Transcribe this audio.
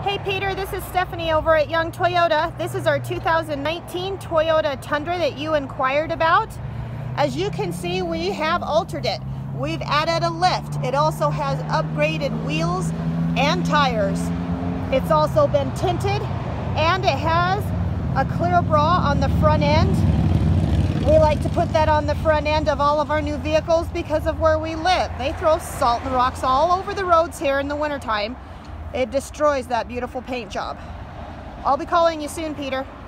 Hey Peter, this is Stephanie over at Young Toyota. This is our 2019 Toyota Tundra that you inquired about. As you can see, we have altered it. We've added a lift. It also has upgraded wheels and tires. It's also been tinted and it has a clear bra on the front end. We like to put that on the front end of all of our new vehicles because of where we live. They throw salt and rocks all over the roads here in the wintertime. It destroys that beautiful paint job. I'll be calling you soon, Peter.